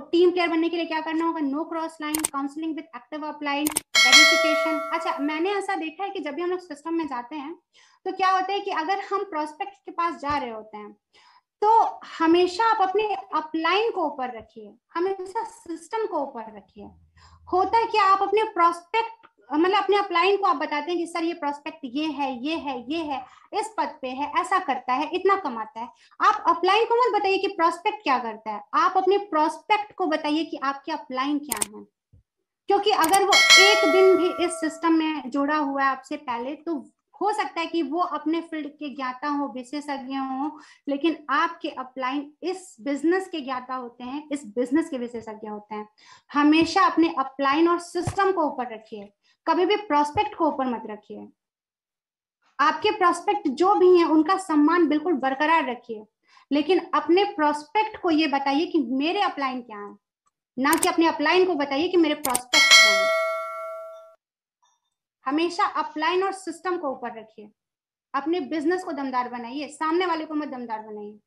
Team player बनने के लिए क्या करना होगा, no cross line, counselling with active upline, verification. अच्छा, मैंने ऐसा देखा है कि जब भी हम लोग सिस्टम में जाते हैं तो क्या होता है कि अगर हम प्रोस्पेक्ट के पास जा रहे होते हैं तो हमेशा आप अपने अपलाइन को ऊपर रखिए, हमेशा सिस्टम को ऊपर रखिए। होता है कि आप अपने प्रोस्पेक्ट मतलब अपने अपलाइन को आप बताते हैं कि सर ये प्रोस्पेक्ट ये है, ये है, ये है, इस पद पे है, ऐसा करता है, इतना कमाता है। आप अपलाइन को मत बताइए कि प्रोस्पेक्ट क्या करता है, आप अपने प्रोस्पेक्ट को बताइए कि आपके अपलाइन क्या है। क्योंकि अगर वो एक दिन भी इस सिस्टम में जुड़ा हुआ है आपसे पहले, तो हो सकता है कि वो अपने फील्ड के ज्ञाता हो, विशेषज्ञ हो, लेकिन आपके अपलाइन इस बिजनेस के ज्ञाता होते हैं, इस बिजनेस के विशेषज्ञ होते हैं। हमेशा अपने अपलाइन और सिस्टम को ऊपर रखिए, कभी भी प्रोस्पेक्ट को ऊपर मत रखिए। आपके प्रोस्पेक्ट जो भी हैं उनका सम्मान बिल्कुल बरकरार रखिए, लेकिन अपने प्रोस्पेक्ट को ये बताइए कि मेरे अपलाइन क्या है, ना कि अपने अपलाइन को बताइए कि मेरे प्रोस्पेक्ट क्या है। हमेशा अपलाइन और सिस्टम को ऊपर रखिए, अपने बिजनेस को दमदार बनाइए, सामने वाले को मत दमदार बनाइए।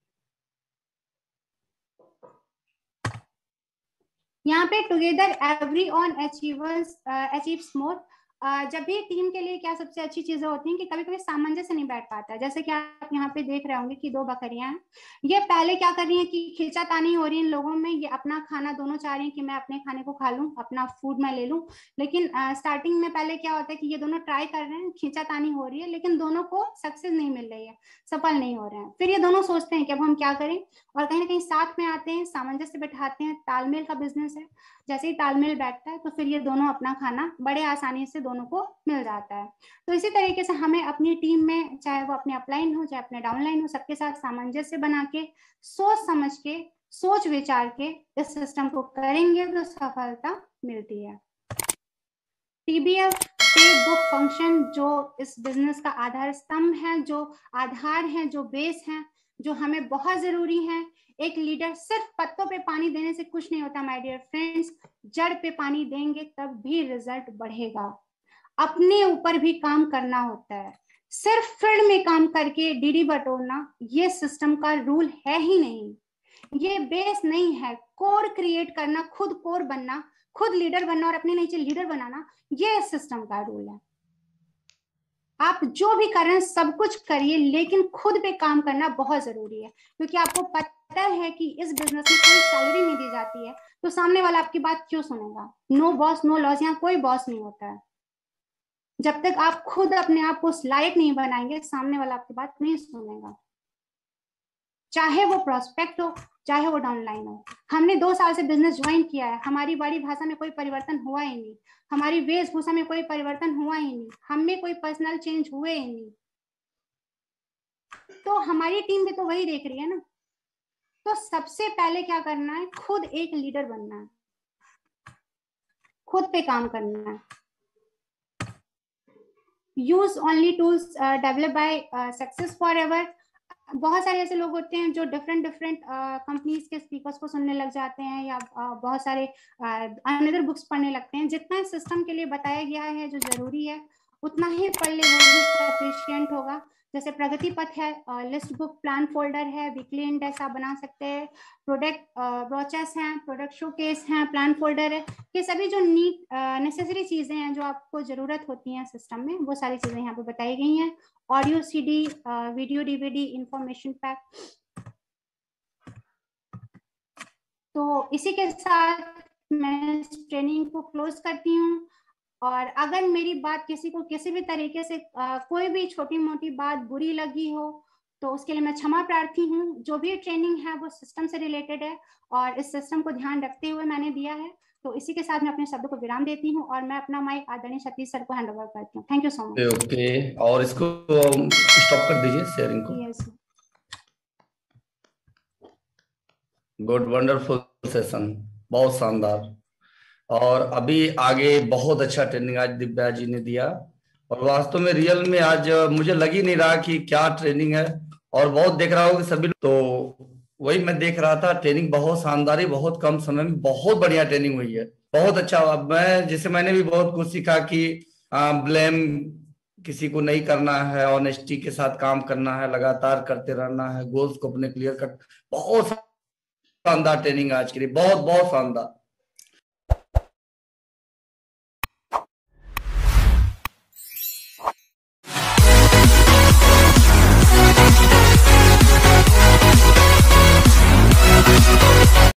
यहाँ पे together everyone achieves more. जब भी टीम के लिए क्या सबसे अच्छी चीजें होती हैं कि कभी कभी सामंजस्य नहीं बैठ पाता है। जैसे कि आप यहाँ पे देख रहे होंगे कि दो बकरियां हैं, ये पहले क्या कर रही हैं कि खींचातानी हो रही है इन लोगों में, ये अपना खाना दोनों चाह रही हैं कि मैं अपने खाने को खा लूं, अपना फूड मैं ले लूं। लेकिन स्टार्टिंग में पहले क्या होता है कि ये दोनों ट्राई कर रहे हैं, खींचातानी हो रही है, लेकिन दोनों को सक्सेस नहीं मिल रही है, सफल नहीं हो रहे हैं। फिर ये दोनों सोचते हैं कि अब हम क्या करें, और कहीं ना कहीं साथ में आते हैं, सामंजस्य बैठाते हैं, तालमेल का बिजनेस है। जैसे ही तालमेल बैठता है तो फिर ये दोनों अपना खाना बड़े आसानी से दोनों को मिल जाता है। तो इसी तरीके से हमें अपनी टीम में, चाहे वो अपने अपलाइन हो चाहे अपने डाउनलाइन हो, सबके साथ सामंजस्य बना के, सोच समझ के, सोच विचार के इस सिस्टम को करेंगे तो सफलता मिलती है। टीबीएफ पे बुक फंक्शन जो इस बिजनेस का आधार स्तंभ है, जो आधार है, जो बेस है, जो हमें बहुत जरूरी है। एक लीडर सिर्फ पत्तों पे पानी देने से कुछ नहीं होता माय डियर फ्रेंड्स, जड़ पे पानी देंगे तब भी रिजल्ट बढ़ेगा। अपने ऊपर भी काम करना होता है। सिर्फ फील्ड में काम करके डीडी बटोरना ये सिस्टम का रूल है ही नहीं, ये बेस नहीं है। कोर क्रिएट करना, खुद कोर बनना, खुद लीडर बनना और अपने नीचे लीडर बनाना, ये सिस्टम का रूल है। आप जो भी कर रहे हैं सब कुछ करिए, लेकिन खुद पे काम करना बहुत जरूरी है। क्योंकि आपको पता है कि इस बिजनेस में कोई सैलरी नहीं दी जाती है, तो सामने वाला आपकी बात क्यों सुनेगा। नो बॉस नो लॉस, यहाँ कोई बॉस नहीं होता है। जब तक आप खुद अपने आप को उस लायक नहीं बनाएंगे, सामने वाला आपकी बात नहीं सुनेगा, चाहे वो प्रोस्पेक्ट हो चाहे वो डाउनलाइन हो। हमने 2 साल से बिजनेस ज्वाइन किया है, हमारी बड़ी भाषा में कोई परिवर्तन हुआ ही नहीं, हमारी वेशभूषा में कोई परिवर्तन हुआ ही नहीं, हम में कोई पर्सनल चेंज हुए ही नहीं, तो हमारी टीम भी तो वही देख रही है ना। तो सबसे पहले क्या करना है, खुद एक लीडर बनना है, खुद पे काम करना है। Use only tools develop by success forever. बहुत सारे ऐसे लोग होते हैं जो डिफरेंट डिफरेंट कंपनीज के स्पीकर्स को सुनने लग जाते हैं, या बहुत सारे अनदर बुक्स पढ़ने लगते हैं। जितना सिस्टम के लिए बताया गया है जो जरूरी है उतना ही पढ़ ले, वो सफिशिएंट होगा। जैसे प्रगति पथ है, लिस्ट बुक, प्लान फोल्डर है, वीकली इंडेक्स आप बना सकते हैं, प्रोडक्ट ब्रोचर्स हैं, प्रोडक्ट शोकेस हैं, प्लान फोल्डर है। ये सभी जो नीड नेसेसरी चीजें हैं जो आपको जरूरत होती हैं सिस्टम में, वो सारी चीजें यहाँ पे बताई गई हैं। Audio CD, video DVD, information pack. तो इसी के साथ मैं इस ट्रेनिंग को क्लोज करती हूँ। और अगर मेरी बात किसी को किसी भी तरीके से कोई भी छोटी मोटी बात बुरी लगी हो तो उसके लिए मैं क्षमा प्रार्थी हूँ। जो भी ट्रेनिंग है वो सिस्टम से रिलेटेड है और इस सिस्टम को ध्यान रखते हुए मैंने दिया है। तो इसी के साथ मैं अपने शब्द को विराम देती हूँ और मैं अपना माइक आदरणीय सतीश सर को हैंड ओवर करती हूँ। Thank you so much. Okay, और इसको स्टॉप कर दीजिए शेयरिंग को। यस। गुड, वंडरफुल सेशन, बहुत शानदार। और अभी आगे बहुत अच्छा ट्रेनिंग आज दिव्या जी ने दिया, और वास्तव में रियल में आज मुझे लग ही नहीं रहा कि क्या ट्रेनिंग है। और बहुत देख रहा हूँ कि सभी, तो वही मैं देख रहा था, ट्रेनिंग बहुत शानदार है, बहुत कम समय में बहुत बढ़िया ट्रेनिंग हुई है, बहुत अच्छा। अब मैंने भी बहुत कुछ सीखा कि ब्लेम किसी को नहीं करना है, ऑनेस्टी के साथ काम करना है, लगातार करते रहना है, गोल्स को अपने क्लियर कर, बहुत शानदार ट्रेनिंग आज के लिए, बहुत बहुत शानदार।